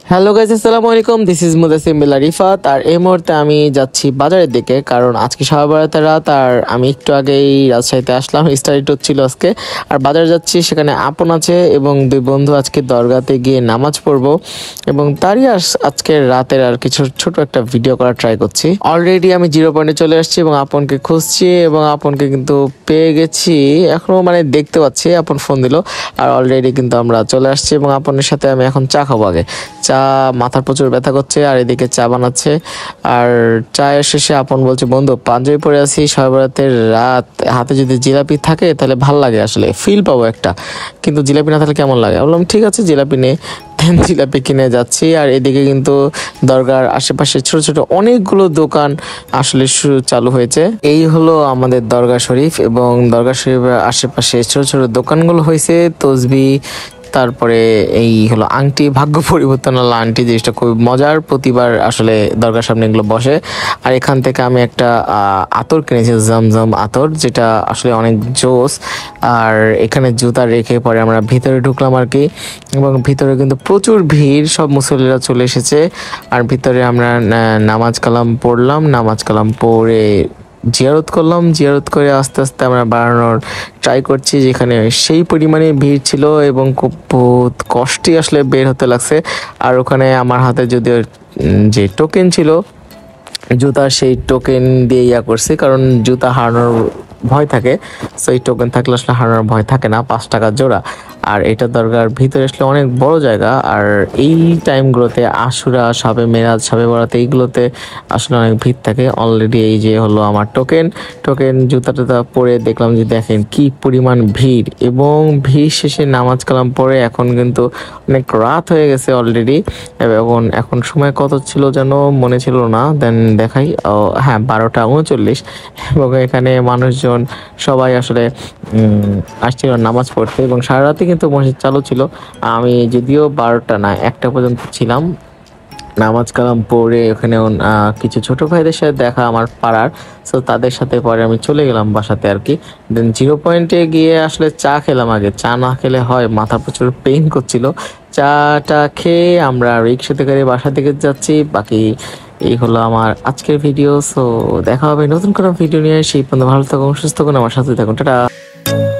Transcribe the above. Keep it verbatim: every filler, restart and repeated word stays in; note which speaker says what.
Speaker 1: Hello guys, আসসালামু আলাইকুম। This is Mudasim Billah Rifat. আর এই মুহূর্তে আমি যাচ্ছি বাজারের দিকে, কারণ আজকে সবে বরাতের রাত। আর আমি একটু আগেই রাজশাহীতে আসলাম, স্টাডি ট্যুর ছিল আজকে। আর বাজারে যাচ্ছি, সেখানে আপন আছে এবং দুই বন্ধু আজকে দরগাতে গিয়ে নামাজ পড়বো এবং তারই আজকের রাতের আর কিছু ছোট একটা ভিডিও করার ট্রাই করছি। অলরেডি আমি জিরো পয়েন্টে চলে আসছি এবং আপনকে খুঁজছি এবং আপনকে কিন্তু পেয়ে গেছি। এখনো মানে দেখতে পাচ্ছি, আপন ফোন দিল আর অলরেডি কিন্তু আমরা চলে আসছি এবং আপনের সাথে আমি এখন চা খাবো। আগে চা, মাথার প্রচুর ব্যথা করছে আর এদিকে চা বানাচ্ছে। আর চায়ের শেষে আপন বলছে, বন্ধু পাঞ্জাবি পরে আছি, শবে বরাতের রাত, হাতে যদি জিলাপি থাকে তাহলে ভাল লাগে, আসলে ফিল পাবো একটা, কিন্তু জিলাপি না থাকলে কেমন লাগে। বললাম ঠিক আছে, জিলাপি নে। দেন জিলাপি কিনে যাচ্ছি। আর এদিকে কিন্তু দরগার আশেপাশে ছোট ছোট অনেকগুলো দোকান আসলে চালু হয়েছে। এই হলো আমাদের দরগা শরীফ এবং দরগা শরীফের আশেপাশে ছোট ছোট দোকানগুলো হয়েছে। তসবি, তারপরে এই হলো আংটি, ভাগ্য পরিবর্তন হলো আংটি, জিনিসটা খুব মজার। প্রতিবার আসলে দরগার সামনে এগুলো বসে। আর এখান থেকে আমি একটা আতর কিনেছি, জমজম আতর, যেটা আসলে অনেক জোস। আর এখানে জুতা রেখে পরে আমরা ভিতরে ঢুকলাম আর কি। এবং ভিতরে কিন্তু প্রচুর ভিড়, সব মুসল্লিরা চলে এসেছে। আর ভিতরে আমরা নামাজ কালাম পড়লাম, নামাজ কালাম পড়ে জিয়ারত করলাম। জিয়ারত করে আস্তে আস্তে আমরা বাড়ানোর ট্রাই করছি, যেখানে সেই পরিমাণে ভিড় ছিল এবং খুব বহুত কষ্টে আসলে বের হতে লাগছে। আর ওখানে আমার হাতে যদিও যে টোকেন ছিল জুতার, সেই টোকেন দিয়ে ইয়া করছি, কারণ জুতা হারানোর ভয় থাকে। সো এই টোকেন থাকলে আসলে হারানোর ভয় থাকে না, পাঁচ টাকা জোড়া। আর এটা দরগার ভিতরে আসলে অনেক বড় জায়গা। আর এই টাইমগুলোতে আশুরা, শবে মেরাজ, শবে বরাত, এইগুলোতে আসলে অনেক ভিড় থাকে। অলরেডি এই যে হলো আমার টোকেন টোকেন জুতা টুতা পরে দেখলাম যে দেখেন কি পরিমাণ ভিড়। এবং ভিড় শেষে নামাজ কালাম পরে এখন কিন্তু অনেক রাত হয়ে গেছে অলরেডি। এবং এখন সময় কত ছিল যেন মনে ছিল না, দেন দেখাই, হ্যাঁ বারোটা উনচল্লিশ। এবং এখানে মানুষজন সবাই আসলে আসছিল নামাজ পড়তে এবং সারা রাতে কিন্তু মসজিদ চালু ছিল। আমি যদিও বারোটা না একটা পর্যন্ত ছিলাম নামাজ কালাম পড়ে। ওখানে কিছু ছোট ভাইদের সাথে দেখা আমার পাড়ার, সো তাদের সাথে পরে আমি চলে গেলাম বাসাতে আর কি। দেন জিরো পয়েন্টে গিয়ে আসলে চা খেলাম। আগে চা না খেলে হয়, মাথা প্রচুর পেইন করছিল। চাটা খেয়ে আমরা রিক্সাতে করে বাসা থেকে যাচ্ছি। বাকি এই হলো আমার আজকের ভিডিও। সো দেখা হবে নতুন কোনো ভিডিও নিয়ে, সেই পর্যন্ত ভালো থাকুন, সুস্থ থাকুন, আমার সাথে থাকুন, টাটা।